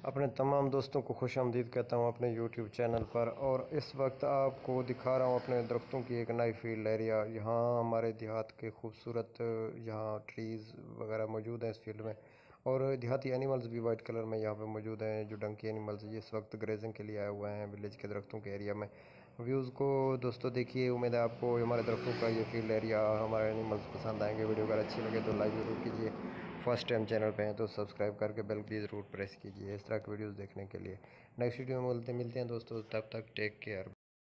अपने तमाम दोस्तों को खुशामदीद कहता हूँ अपने यूट्यूब चैनल पर। और इस वक्त आपको दिखा रहा हूँ अपने दरख्तों की एक नई फील्ड एरिया। यहाँ हमारे देहात के खूबसूरत यहाँ ट्रीज़ वगैरह मौजूद हैं इस फील्ड में, और देहाती एनिमल्स भी वाइट कलर में यहाँ पे मौजूद हैं। जो डंकी एनिमल्स इस वक्त ग्रेजिंग के लिए आए हुए हैं विलेज के दरख्तों के एरिया में। व्यूज़ को दोस्तों देखिए, उम्मीद है आपको हमारे दरख्तों का ये फील्ड एरिया, हमारे एनिमल्स पसंद आएंगे। वीडियो अगर अच्छी लगे तो लाइक ज़रूर कीजिए। फर्स्ट टाइम चैनल पे हैं तो सब्सक्राइब करके बेल भी ज़रूर प्रेस कीजिए इस तरह की वीडियोस देखने के लिए। नेक्स्ट वीडियो में मिलते हैं दोस्तों, तब तक टेक केयर।